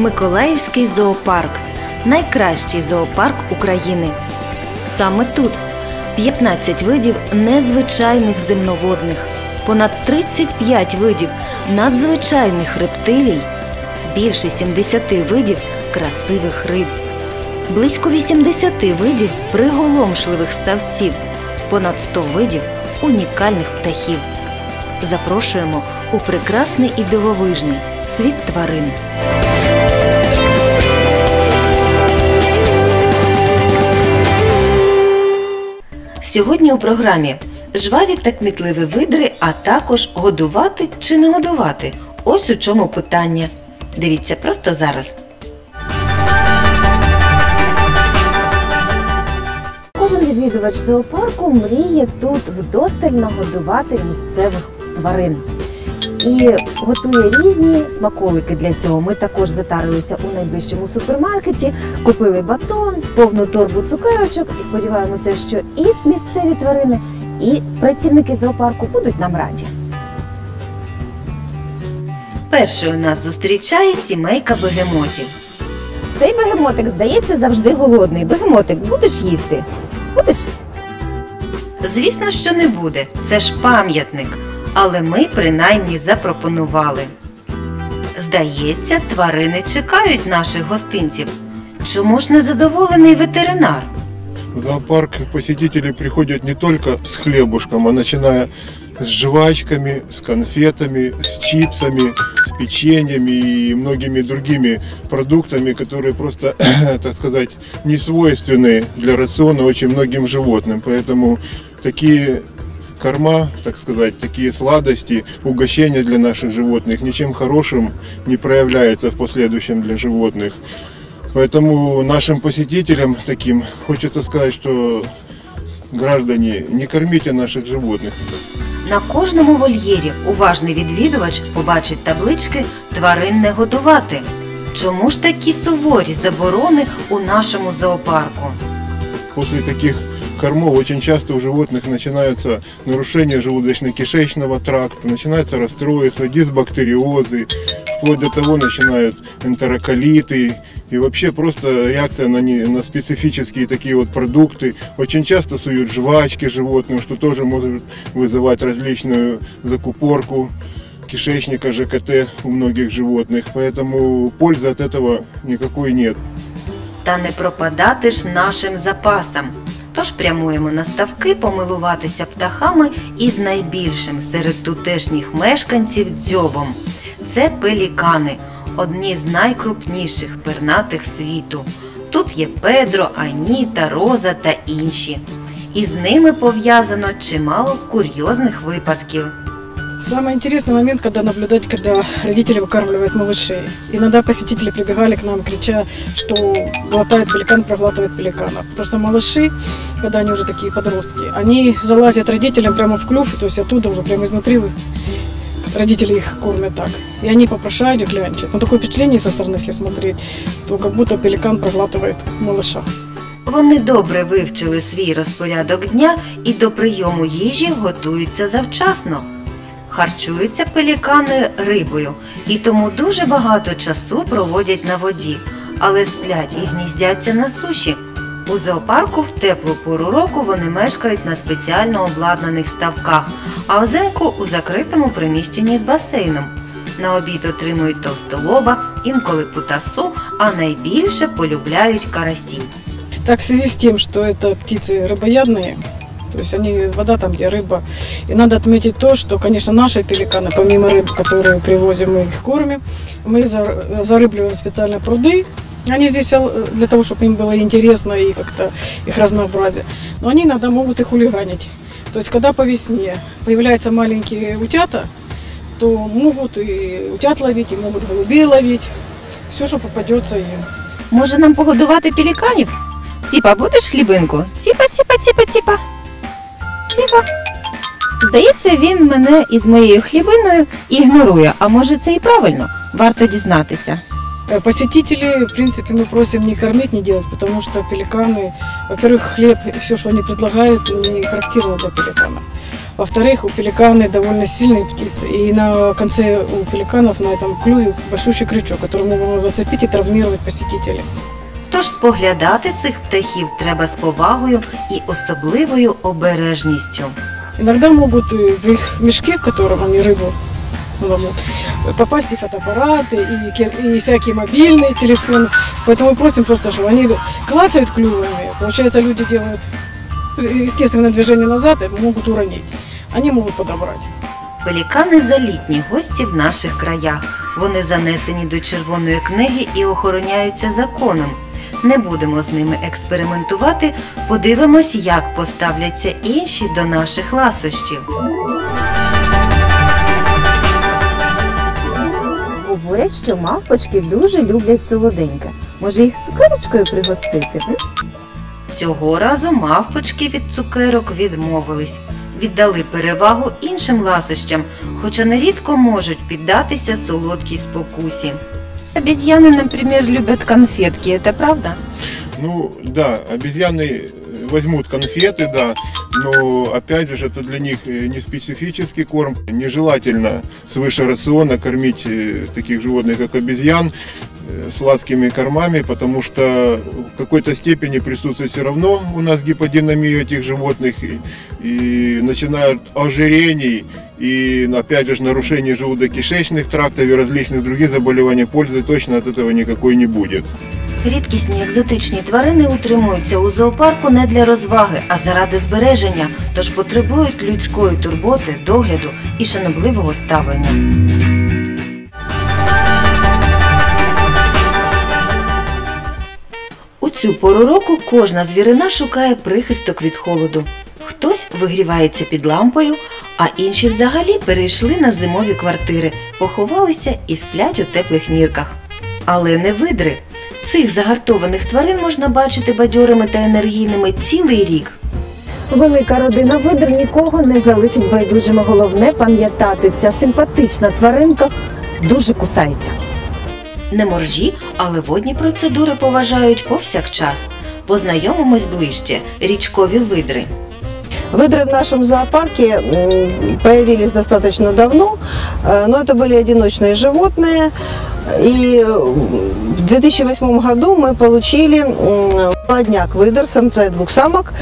Миколаївський зоопарк – найкращий зоопарк України. Саме тут 15 видів незвичайних земноводних, понад 35 видів надзвичайних рептилій, більше 70 видів красивих риб, близько 80 видів приголомшливих ссавців, понад 100 видів унікальних птахів. Запрошуємо у прекрасний і дивовижний світ тварин. Сьогодні у програмі жваві та кмітливі видри, а також годувати чи не годувати. Ось у чому питання. Дивіться просто зараз. Кожен відвідувач зоопарку мріє тут вдосталь нагодувати місцевих тварин. І готує різні смаколики для цього. Ми також затарилися у найближчому супермаркеті, купили батон, повну торбу цукерочок і сподіваємося, що і місцеві тварини, і працівники зоопарку будуть нам раді. Першою нас зустрічає сімейка бегемотів. Цей бегемотик, здається, завжди голодний. Бегемотик, будеш їсти? Будеш? Звісно, що не буде. Це ж пам'ятник. Але ми принаймні запропонували. Здається, тварини чекають наших гостинців. Чому ж не задоволений ветеринар? В зоопарк посетители приходят не только с хлебушком, а начиная с жвачками, с конфетами, с чипсами, с печеньями и многими другими продуктами, которые просто, так сказать, не свойственны для рациона очень многим животным. Поэтому такие корма, так сказать, такие сладости, угощения для наших животных ничем хорошим не проявляется в последующем для животных. Поэтому нашим посетителям таким хочется сказать, что граждане, не кормите наших животных. На кожному вольєрі уважний відвідувач побачить таблички «Тварин не годувати». Чому ж такі суворі заборони у нашому зоопарку? После таких кормов очень часто у животных начинаются нарушения желудочно-кишечного тракта, начинаются расстройства, дисбактериозы, вплоть до того начинают энтероколиты и вообще просто реакция на специфические такие вот продукты. Очень часто суют жвачки животным, что тоже может вызывать различную закупорку кишечника, ЖКТ у многих животных, поэтому пользы от этого никакой нет. Та не пропадати ж нашим запасам. Тож прямуємо на ставки помилуватися птахами із найбільшим серед тутешніх мешканців дзьобом. Це пелікани, одні з найкрупніших пернатих світу. Тут є Педро, Аніта, Роза та інші. І з ними пов'язано чимало курйозних випадків. Самый интересный момент, когда наблюдать, когда родители выкармливают малышей. Иногда посетители прибегали к нам, крича, что глотает пеликан, проглатывает пеликана. Потому что малыши, когда они уже такие подростки, они залазят родителям прямо в клюв, то есть оттуда уже прямо изнутри родители их кормят так. И они попрошают и клянчат. Но такое впечатление со стороны, если смотреть, то как будто пеликан проглатывает малыша. Вони добре вивчили свій розпорядок дня і до прийому їжі готуються завчасно. Харчуються пелікани рибою і тому дуже багато часу проводять на воді, але сплять і гніздяться на суші. У зоопарку в теплу пору року вони мешкають на спеціально обладнаних ставках, а взимку у закритому приміщенні з басейном. На обід отримують товстолоба, інколи путасу, а найбільше полюбляють карасі. Так, в связи с тем, что это птицы рыбоядные, то есть вода там, где рыба. И надо отметить то, что, конечно, наши пеликаны, помимо рыб, которые привозим, мы их кормим, мы зарыбливаем специально пруды. Они здесь для того, чтобы им было интересно и как-то их разнообразие. Но они иногда могут и хулиганить. То есть, когда по весне появляются маленькие утята, то могут и утят ловить, и могут голубей ловить. Все, что попадется им. Може нам погодувати пеліканів? Ціпа, будеш хлібинку? Ціпа, ціпа, ціпа, ціпа. Ціпа. Здається, він мене із моєю хлібиною ігнорує. А може це і правильно? Варто дізнатися. Посетителей, в принципе, мы просим не кормить, не делать, потому что пеликаны, во-первых, хлеб и все, что они предлагают, не характерно для пеликанов. Во-вторых, у пеликаны довольно сильные птицы, и на конце у пеликанов на этом клюве большущий крючок, который можно зацепить и травмировать посетителей. Тож споглядати цих птахів треба з повагою і особливою обережністю. Иногда могут в их мешки, в котором они рыбу ловят, попасть и фотоаппараты, и всякие мобильные телефоны. Поэтому мы просим просто, чтобы они клацают клювами. Получается, люди делают естественное движение назад и могут уронить. Они могут подобрать. Пелікани – залітні гості в наших краях. Вони занесені до Червоної книги і охороняються законом. Не будемо з ними експериментувати, подивимось, як поставляться інші до наших ласощів. Говорять, що мавпочки дуже люблять солоденьке. Може, їх цукерочкою пригостити? Цього разу мавпочки від цукерок відмовились. Віддали перевагу іншим ласощам, хоча нерідко можуть піддатися солодкій спокусі. Обезьяны, например, любят конфетки, это правда? Ну, да, обезьяны возьмут конфеты, да, но, опять же, это для них не специфический корм. Нежелательно свыше рациона кормить таких животных, как обезьян, сладкими кормами, потому что в какой-то степени присутствует все равно у нас гиподинамия этих животных, и начинают ожирений, и, опять же, нарушение желудочно-кишечных трактов и различных других заболеваний. Пользы точно от этого никакой не будет. Рідкісні екзотичні тварини утримуються у зоопарку не для розваги, а заради збереження, тож потребують людської турботи, догляду і шанобливого ставлення. У цю пору року кожна звірина шукає прихисток від холоду. Хтось вигрівається під лампою, а інші взагалі перейшли на зимові квартири, поховалися і сплять у теплих нірках. Але не видри. Цих загартованих тварин можна бачити бадьорими та енергійними цілий рік. Велика родина видр нікого не залишить байдужими. Головне пам'ятати, ця симпатична тваринка дуже кусається. Не моржі, але водні процедури поважають повсякчас. Познайомимось ближче – річкові видри. Выдры в нашем зоопарке появились достаточно давно, но это были одиночные животные. И в 2008 году мы получили молодняк выдр, самца и двух самок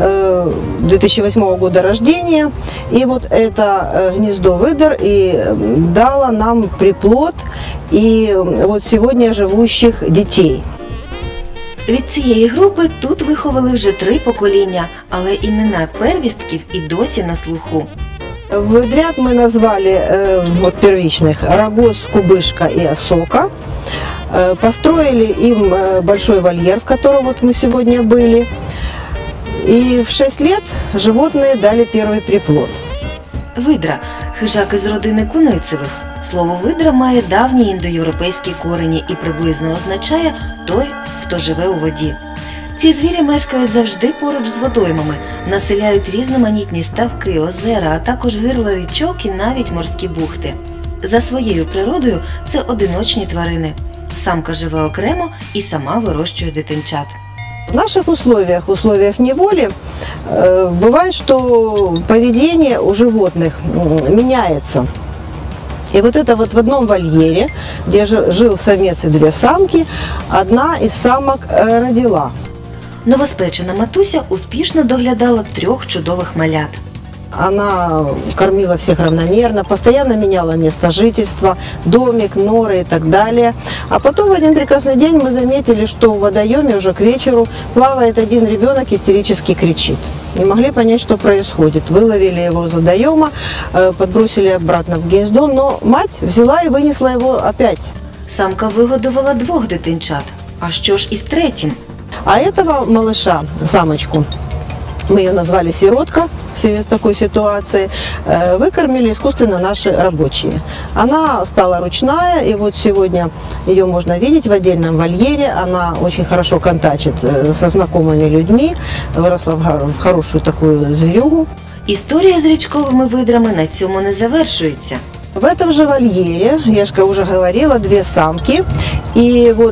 2008 года рождения. И вот это гнездо выдр и дало нам приплод и вот сегодня живущих детей. Від цієї групи тут виховали вже 3 покоління, але імена первістків і досі на слуху. Выдрят мы назвали вот первичных Рогоз, Кубышка и Осока. Построили им большой вольер, в котором вот мы сегодня были. И в 6 лет животные дали первый приплод. Видра – хижак із родини куницевих. Слово видра має давні індоєвропейські корені і приблизно означає «той, хто живе у воді». Ці звірі мешкають завжди поруч з водоймами, населяють різноманітні ставки, озера, а також гирла річок і навіть морські бухти. За своєю природою це одиночні тварини. Самка живе окремо і сама вирощує дитинчат. В наших условиях неволи, бывает, что поведение у животных меняется. И вот это вот в одном вольере, где жил самец и 2 самки, одна из самок родила. Новоспечена матуся успішно доглядала 3 чудових малят. Она кормила всех равномерно, постоянно меняла место жительства, домик, норы и так далее. А потом в один прекрасный день мы заметили, что в водоеме уже к вечеру плавает один ребенок, истерически кричит. Не могли понять, что происходит. Выловили его из водоема, подбросили обратно в гнездо, но мать взяла и вынесла его опять. Самка вигодувала 2 дитинчат. А що ж із третім? А этого малыша, самочку, мы ее назвали «Сиротка» в связи с такой ситуацией, выкормили искусственно наши рабочие. Она стала ручная, и вот сегодня ее можно видеть в отдельном вольере. Она очень хорошо контачит со знакомыми людьми, выросла в хорошую такую зверюгу. Історія з річковими видрами на цьому не завершується. В этом же вольере, я же уже говорила, 2 самки. И вот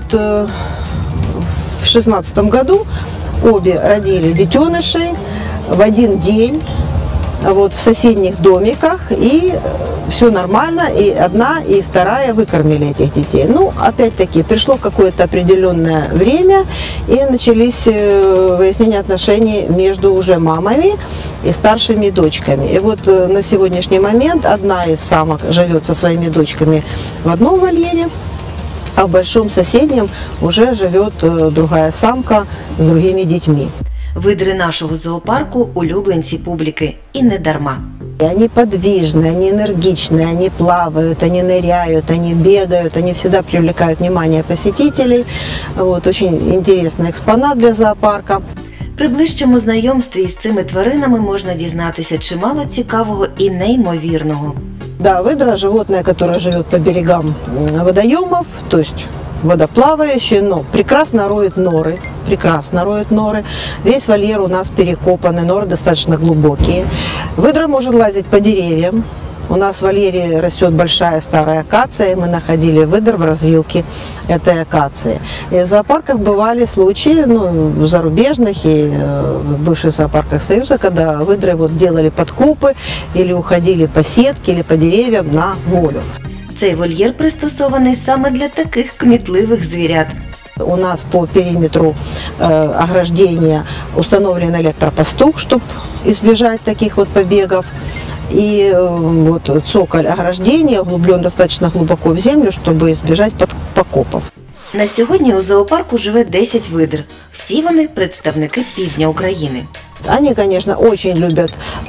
в 2016 году обе родили детенышей в один день вот, в соседних домиках. И все нормально, и одна, и вторая выкормили этих детей. Ну, опять-таки, пришло какое-то определенное время, и начались выяснения отношений между уже мамами и старшими дочками. И вот на сегодняшний момент одна из самок живет со своими дочками в одном вольере, а в большом соседнем уже живет другая самка с другими детьми. Видри нашого зоопарку – улюбленці публіки. І не дарма. Они подвижные, они энергичные, они плавают, они ныряют, они бегают, они всегда привлекают внимание посетителей. Вот, очень интересный экспонат для зоопарка. При ближчому знайомстві із цими тваринами можна дізнатися чимало цікавого і неймовірного. Да, выдра – животное, которое живет по берегам водоемов, то есть водоплавающее, но прекрасно роет норы. Прекрасно роет норы. Весь вольер у нас перекопанный, норы достаточно глубокие. Выдра может лазить по деревьям. У нас в вольере растет большая старая акация, и мы находили выдр в развилке этой акации. И в зоопарках бывали случаи, ну, зарубежных и в бывших зоопарках Союза, когда выдры вот делали подкопы или уходили по сетке или по деревьям на волю. Цей вольєр пристосований саме для таких кмітливих звірят. У нас по периметру ограждения установлен электропастух, чтобы избежать таких вот побегов. И вот цоколь ограждения углублен достаточно глубоко в землю, чтобы избежать покопов. На сьогодні у зоопарку живе 10 видр. Всі вони представники півдня України. Они, конечно, очень любят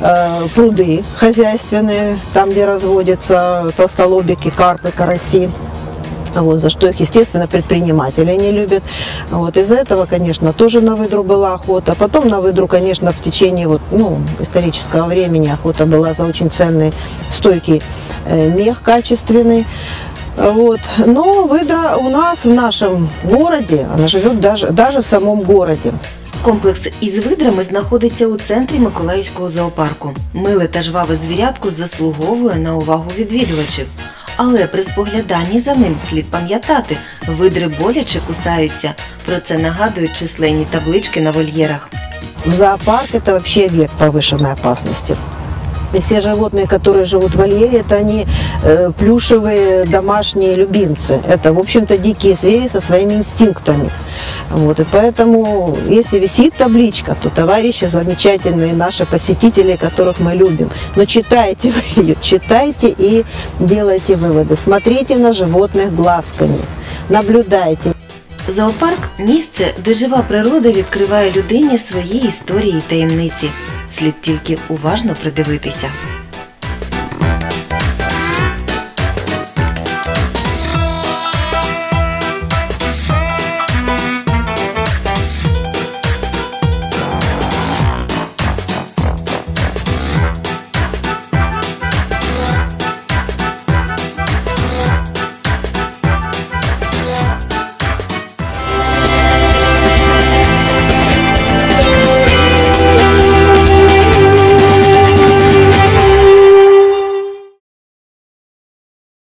пруды хозяйственные, там, где разводятся толстолобики, карпы, караси. Вот, за что их, естественно, предприниматели не любят. Вот, из-за этого, конечно, тоже на выдру была охота. Потом на выдру, конечно, в течение вот, ну, исторического времени охота была за очень ценный, стойкий мех качественный. Вот. Но выдра у нас в нашем городе, она живет даже в самом городе. Комплекс із видрами знаходиться у центрі Миколаївського зоопарку. Миле та жваве звірятко заслуговує на увагу відвідувачів. Але при спогляданні за ним слід пам'ятати, видри боляче кусаються. Про це нагадують численні таблички на вольєрах. В зоопарк – это вообще объект повышенной опасности. И все животные, которые живут в вольере, это они плюшевые домашние любимцы. Это, в общем-то, дикие звери со своими инстинктами. Вот, и поэтому, если висит табличка, то товарищи замечательные, наши посетители, которых мы любим. Но читайте вы ее, читайте и делайте выводы. Смотрите на животных глазками, наблюдайте. Зоопарк – місце, де жива природа відкриває людині свої історії і таємниці. Слід тільки уважно придивитися.